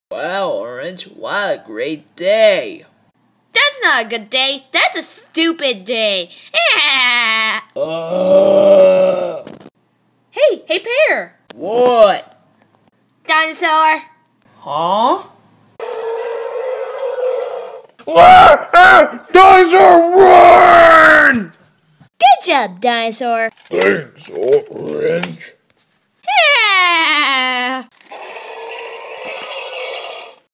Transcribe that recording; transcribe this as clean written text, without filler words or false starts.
Wow, Orange, what a great day! That's not a good day. That's a stupid day. Hey, Pear. What? Dinosaur. Huh? Dinosaur, run! Good job, Dinosaur. Thanks, Orange.